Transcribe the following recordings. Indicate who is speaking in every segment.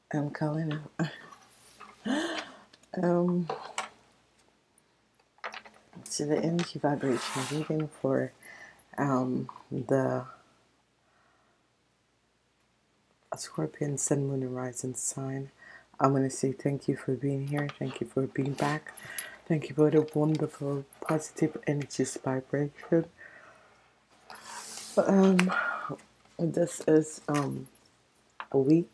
Speaker 1: I'm calling um to the energy vibration reading for the Scorpion Sun, Moon, and Rising sign. I'm going to say thank you for being here. Thank you for being back. Thank you for the wonderful positive energies vibration. Um, this is a week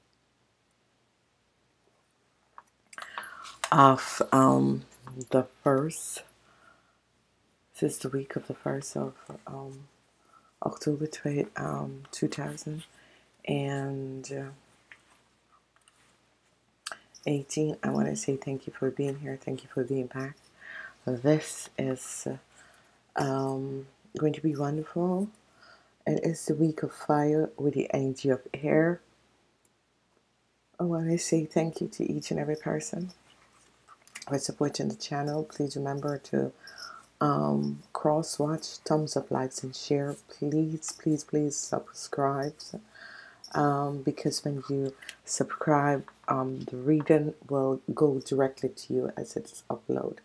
Speaker 1: of the first. This is the week of the first of October 2018. I want to say thank you for being here. Thank you for being back. This is going to be wonderful. And it's the week of fire with the energy of air. I want to say thank you to each and every person for supporting the channel. Please remember to cross watch, thumbs up, likes, and share. Please subscribe. Because when you subscribe, the reading will go directly to you as it's uploaded.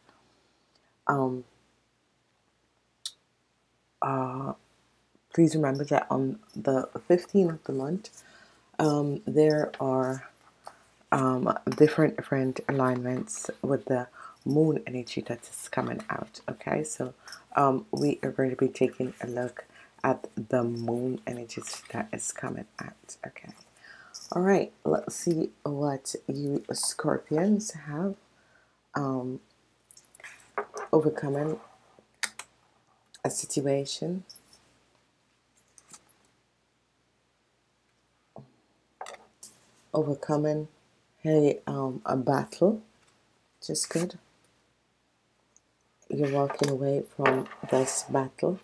Speaker 1: Please remember that on the 15th of the month, there are different alignments with the moon energy that is coming out. Okay, so we are going to be taking a look at the moon energies that is coming out. Okay, all right, let's see what you Scorpions have overcoming a situation, overcoming a battle. Just good. You're walking away from this battle.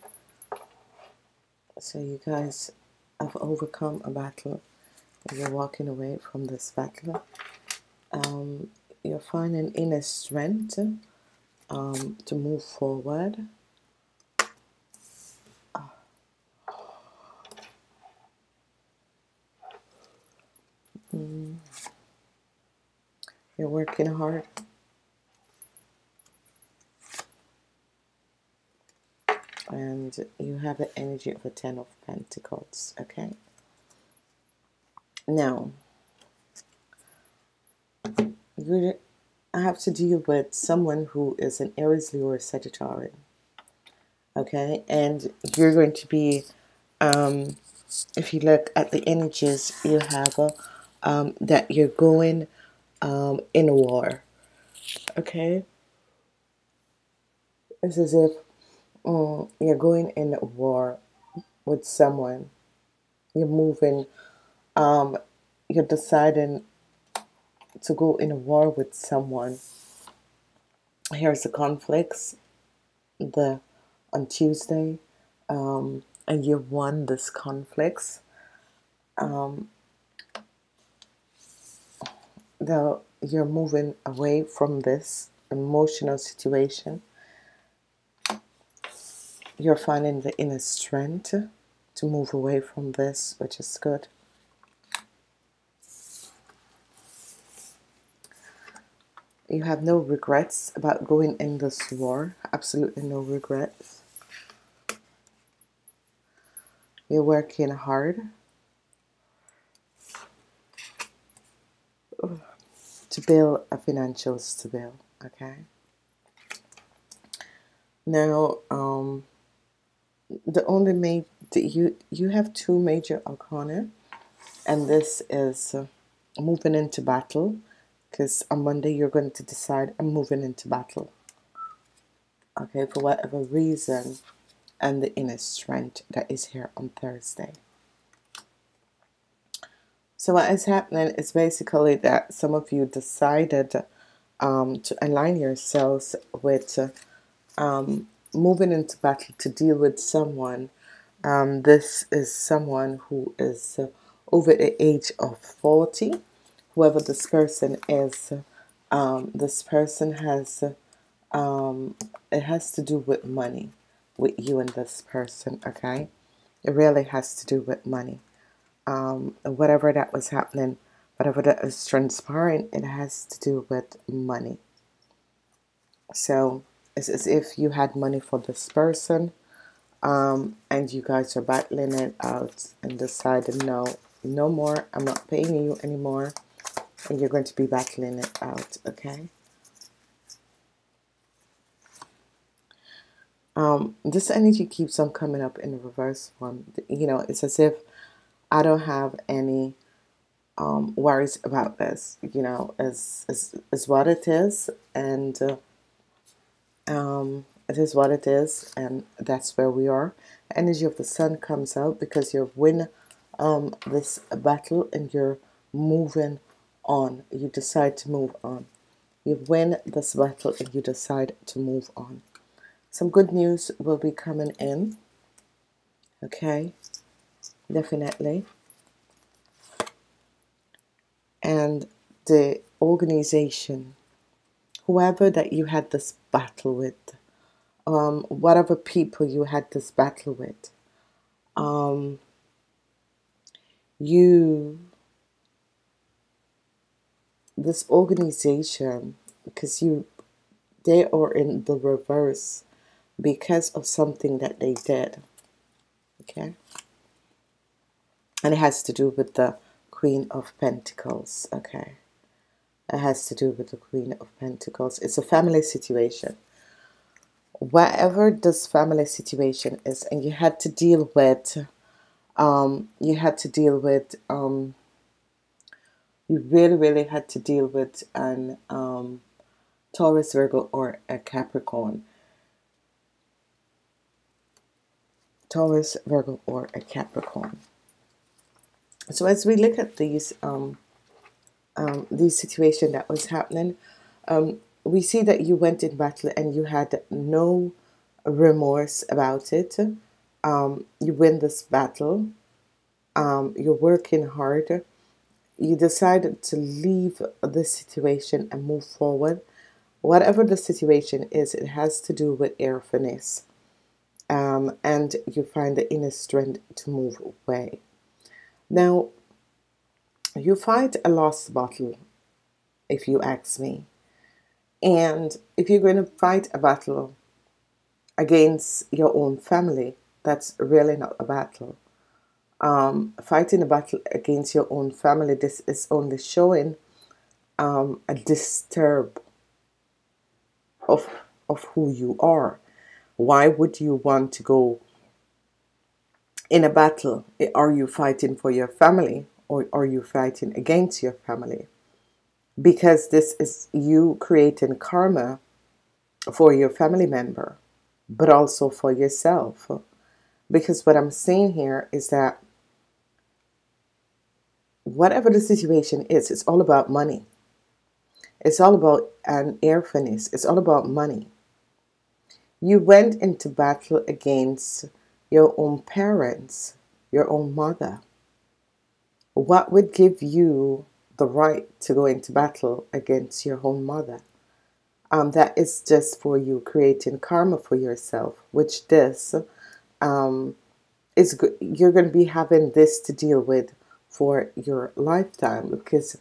Speaker 1: So you guys have overcome a battle. You're walking away from this battle. You're finding inner strength to move forward. You're working hard. And you have the energy of the Ten of Pentacles. Okay. Now, you have to deal with someone who is an Aries, Leo, or Sagittarius. Okay, and you're going to be, if you look at the energies, you have that you're going in a war. Okay, it's as if you're going in a war with someone. You're moving. You're deciding to go in a war with someone. Here's the conflicts. On Tuesday, and you won this conflicts. Though you're moving away from this emotional situation, you're finding the inner strength to move away from this, which is good. You have no regrets about going in this war. Absolutely no regrets. You're working hard to build a financial stability. Okay. Now, the only you have two major arcana, and this is moving into battle. Because on Monday you're going to decide, I'm moving into battle. Okay, for whatever reason, and the inner strength that is here on Thursday. So what is happening is basically that some of you decided to align yourselves with moving into battle to deal with someone. This is someone who is over the age of 40. Whoever this person is, this person has, it has to do with money, with you and this person, okay? It really has to do with money. Whatever that was happening Whatever that is transpiring, it has to do with money. So it's as if you had money for this person, and you guys are battling it out and decided, no, no more, I'm not paying you anymore, and you're going to be battling it out, okay? This energy keeps on coming up in the reverse form. You know, it's as if I don't have any worries about this, you know, is what it is, and it is what it is, and that's where we are. Energy of the sun comes out because you win this battle and you're moving on. You decide to move on. You win this battle and you decide to move on. Some good news will be coming in. Okay, definitely. And the organization, whoever that you had this battle with, whatever people you had this battle with, you, this organization, because they are in the reverse because of something that they did, okay? And it has to do with the Queen of Pentacles, okay? It has to do with the Queen of Pentacles. It's a family situation. Whatever this family situation is, and you had to deal with, you really, really had to deal with an Taurus, Virgo, or a Capricorn. Taurus, Virgo, or a Capricorn. So as we look at these situation that was happening, we see that you went in battle and you had no remorse about it. You win this battle. You're working hard. You decided to leave this situation and move forward. Whatever the situation is, it has to do with airfiness. And you find the inner strength to move away. Now, you fight a lost battle, if you ask me. And if you're going to fight a battle against your own family, that's really not a battle. Fighting a battle against your own family, this is only showing a disturb of who you are. Why would you want to go in a battle? Are you fighting for your family, or are you fighting against your family? Because this is you creating karma for your family member, but also for yourself. Because what I'm seeing here is that whatever the situation is, it's all about money. It's all about an airfiness. It's all about money. You went into battle against your own parents, your own mother. What would give you the right to go into battle against your own mother? That is just for you creating karma for yourself, which this is good. You're going to be having this to deal with for your lifetime, because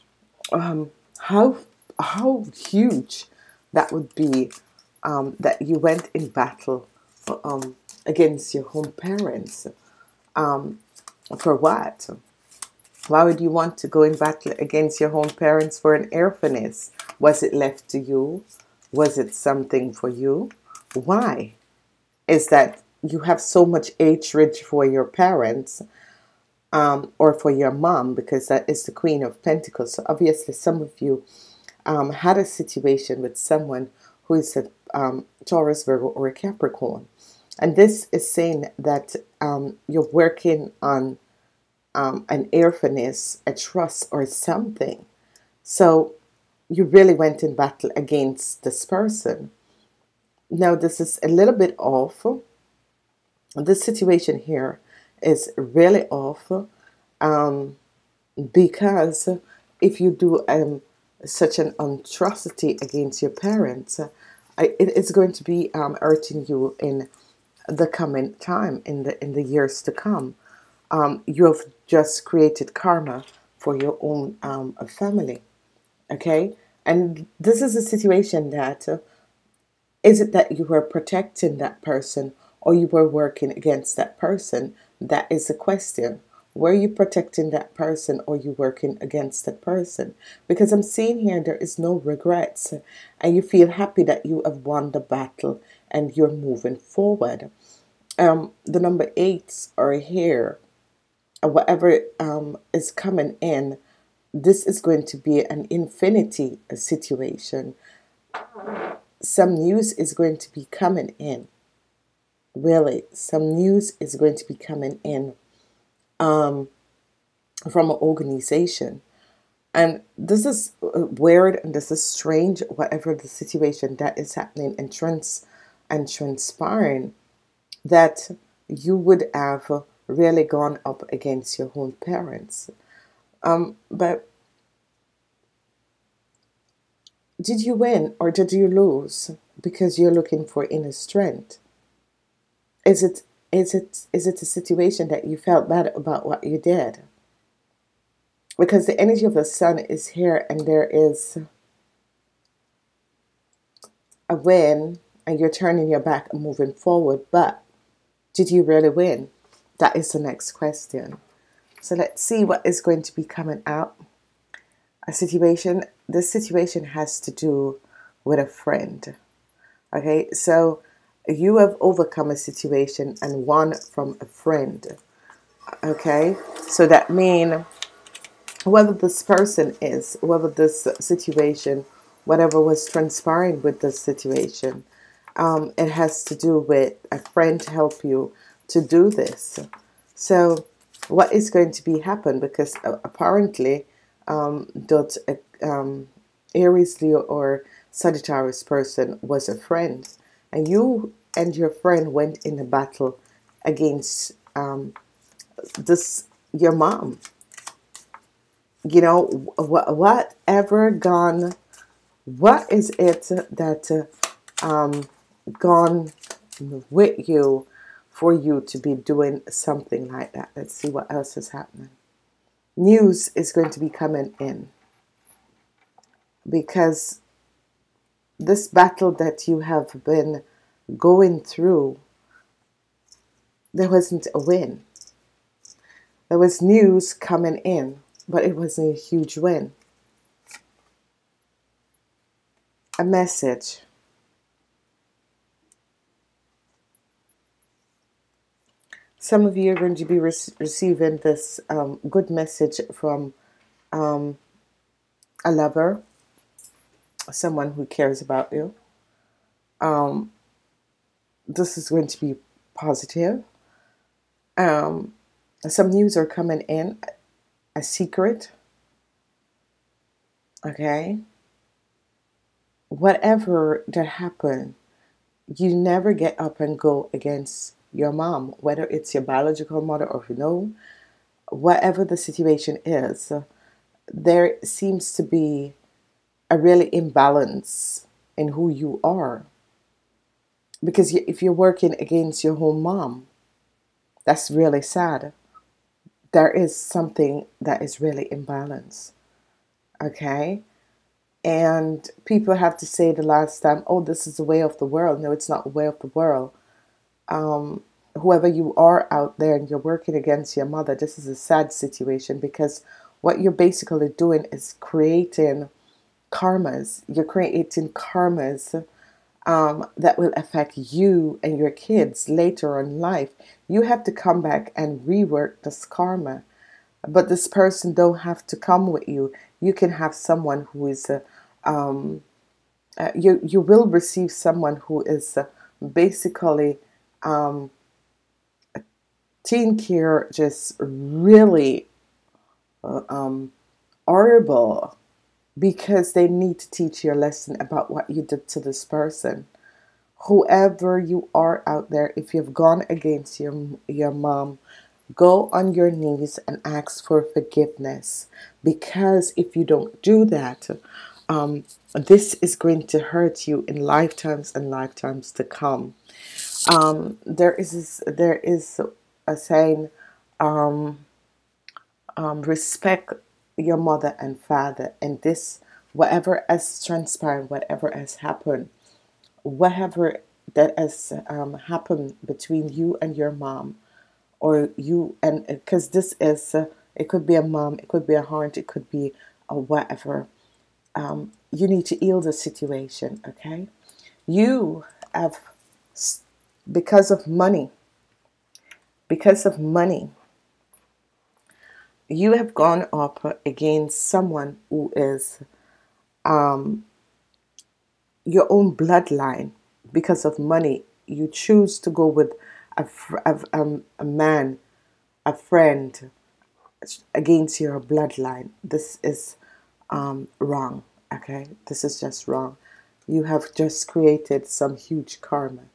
Speaker 1: how huge that would be, that you went in battle against your home parents. For what? Why would you want to go in battle against your home parents for an airfiness? Was it left to you? Was it something for you? Why? Is that you have so much hatred for your parents, or for your mom, because that is the Queen of Pentacles. So obviously some of you had a situation with someone who is a Taurus, Virgo, or a Capricorn. And this is saying that you're working on an airfiness, a trust, or something. So you really went in battle against this person. Now this is a little bit off. This situation here is really off, because if you do such an atrocity against your parents, it's going to be hurting you in the coming time, in the years to come. You have just created karma for your own family. Okay, and this is a situation that is it that you were protecting that person or you were working against that person? That is the question. Were you protecting that person or you working against that person? Because I'm seeing here there is no regrets and you feel happy that you have won the battle and you're moving forward. The number eights are here. Whatever is coming in, this is going to be an infinity situation. Some news is going to be coming in. Really, some news is going to be coming in from an organization. And this is weird and this is strange, whatever the situation that is happening and transpiring, that you would have really gone up against your own parents. But did you win or did you lose? Because you're looking for inner strength. Is it a situation that you felt bad about what you did? Because the energy of the sun is here and there is a win and you're turning your back and moving forward, but did you really win? That is the next question. So let's see what is going to be coming out. This situation has to do with a friend. Okay, so you have overcome a situation and won from a friend. Okay, so that means whoever this person is, whoever this situation, whatever was transpiring with this situation, it has to do with a friend to help you to do this. So what is going to be happen? Because apparently that Aries, Leo, or Sagittarius person was a friend, and you and your friend went in a battle against this your mom. You know, whatever gone, what is it that gone with you for you to be doing something like that? Let's see what else is happening. News is going to be coming in because this battle that you have been going through, there wasn't a win. There was news coming in, but it wasn't a huge win. A message. Some of you are going to be receiving this good message from a lover, someone who cares about you. This is going to be positive. Some news are coming in, a secret. Okay. Whatever that happened, you never get up and go against your mom, whether it's your biological mother or whatever the situation is. There seems to be a really imbalance in who you are. Because if you're working against your own mom, that's really sad. There is something that is really imbalanced. Okay? And people have to say the last time, oh, this is the way of the world. No, it's not the way of the world. Whoever you are out there and you're working against your mother, this is a sad situation because what you're basically doing is creating karmas. You're creating karmas that will affect you and your kids later in life. You have to come back and rework this karma. But this person don't have to come with you. You can have someone who is, you will receive someone who is basically teen care, just really horrible, because they need to teach you a lesson about what you did to this person. Whoever you are out there, if you've gone against your mom, go on your knees and ask for forgiveness. Because if you don't do that, this is going to hurt you in lifetimes and lifetimes to come. There is a saying, respect your mother and father, and this, whatever has transpired, whatever has happened, whatever that has happened between you and your mom, or you and, because this is it could be a mom, it could be a aunt, it could be a whatever. You need to heal the situation. Okay, you have, because of money, because of money, you have gone up against someone who is your own bloodline. Because of money, you choose to go with a man, a friend, against your bloodline. This is wrong. Okay, this is just wrong. You have just created some huge karma.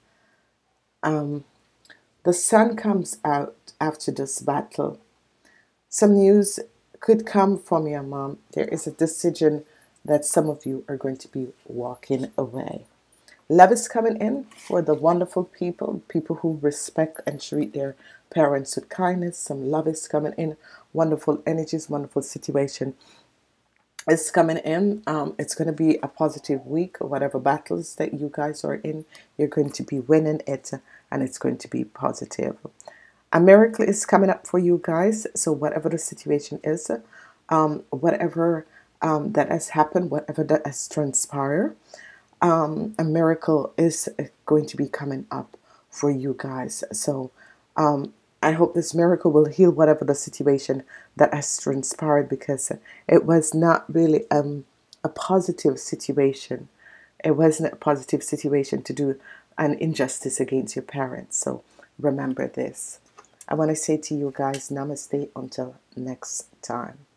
Speaker 1: The sun comes out after this battle. Some news could come from your mom. There is a decision that some of you are going to be walking away. Love is coming in for the wonderful people, people who respect and treat their parents with kindness. Some love is coming in. Wonderful energies, wonderful situation is coming in. It's going to be a positive week. Whatever battles that you guys are in, you're going to be winning it, and it's going to be positive. A miracle is coming up for you guys. So whatever the situation is, whatever that has happened, whatever that has transpired, a miracle is going to be coming up for you guys. So I hope this miracle will heal whatever the situation that has transpired, because it was not really a positive situation. It wasn't a positive situation to do an injustice against your parents. So remember this. I want to say to you guys, namaste until next time.